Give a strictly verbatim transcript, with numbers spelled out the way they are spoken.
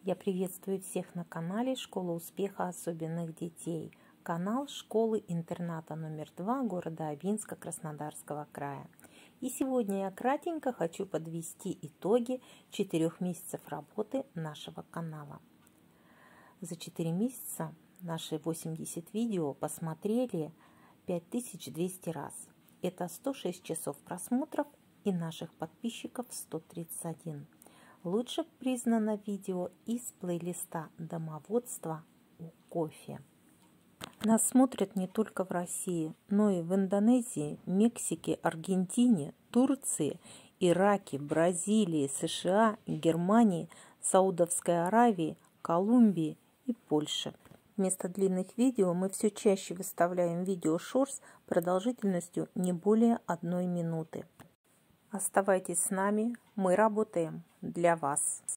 Я приветствую всех на канале «Школа успеха особенных детей». Канал школы-интерната номер два города Абинска Краснодарского края. И сегодня я кратенько хочу подвести итоги четырех месяцев работы нашего канала. За четыре месяца наши восемьдесят видео посмотрели пять тысяч двести раз. Это сто шесть часов просмотров, и наших подписчиков сто тридцать один. Лучше признано видео из плейлиста «Домоводство у кофе». Нас смотрят не только в России, но и в Индонезии, Мексике, Аргентине, Турции, Ираке, Бразилии, США, Германии, Саудовской Аравии, Колумбии и Польше. Вместо длинных видео мы все чаще выставляем видео шортс продолжительностью не более одной минуты. Оставайтесь с нами, мы работаем для вас.